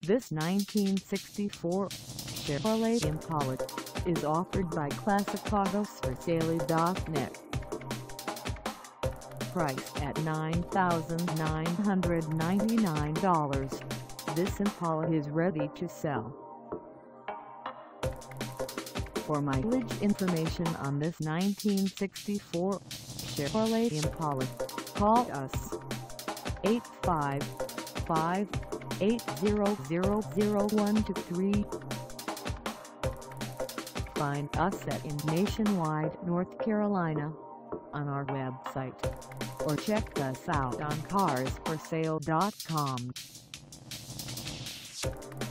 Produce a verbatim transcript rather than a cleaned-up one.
This nineteen sixty-four Chevrolet Impala is offered by Classic Autos For Sale dot net. Priced at nine thousand nine hundred ninety-nine dollars, this Impala is ready to sell. For mileage information on this nineteen sixty-four Chevrolet Impala, call us eight five five, eight zero zero, zero one two three. Find us at in Nationwide, North Carolina on our website, or check us out on Cars For Sale dot com.